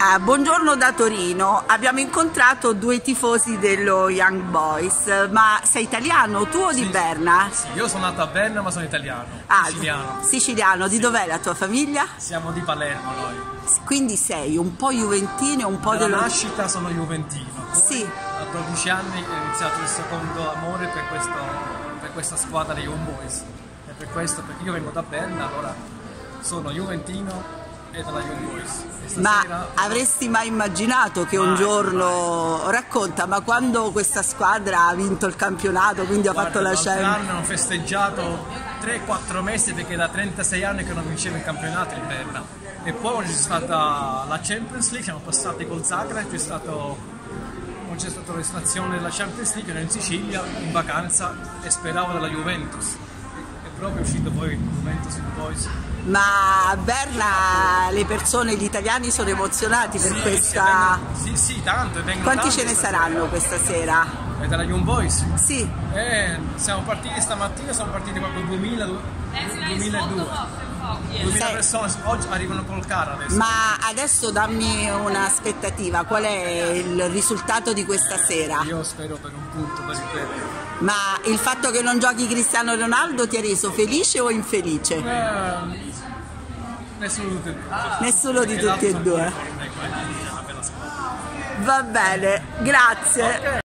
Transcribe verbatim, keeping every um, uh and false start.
Ah, buongiorno da Torino, abbiamo incontrato due tifosi dello Young Boys, ma sei italiano tu o di sì, Berna? Sì, io sono nato a Berna ma sono italiano, ah, siciliano. Siciliano, di sì. Dov'è la tua famiglia? Siamo di Palermo noi. Quindi sei un po' juventino e un po' Dalla dello... nascita sono juventino, poi sì. a dodici anni ho iniziato il secondo amore per, questo, per questa squadra dei Young Boys. E per questo, perché io vengo da Berna, allora sono juventino e della Young Boys. Ma sera... avresti mai immaginato che mai, un giorno, mai. racconta, ma quando questa squadra ha vinto il campionato, quindi ha fatto la Champions? L'altro anno hanno festeggiato tre quattro mesi perché da trentasei anni che non vinceva il campionato in Berna. E poi c'è stata la Champions League, siamo passati col Zagreb, c'è stato c'è stata l'estrazione della Champions League, ero in Sicilia in vacanza e speravo della Juventus. E proprio è uscito poi Juventus in Boys. Ma a Berna le persone, gli italiani sono emozionati per sì, questa... Sì, sì, tanto. E quanti ce ne saranno sera. questa sera? E dalla Young Boys? Sì. Eh, siamo partiti stamattina, siamo partiti proprio duemila, duemiladue. duemila persone, oggi arrivano col carro adesso. Ma adesso dammi un'aspettativa, qual è il risultato di questa sera? Io spero per un punto, per ripetere. Ma il fatto che non giochi Cristiano Ronaldo ti ha reso felice o infelice? Eh, nessuno di tutti e due. Nessuno di tutti e due. Va bene, grazie. Okay.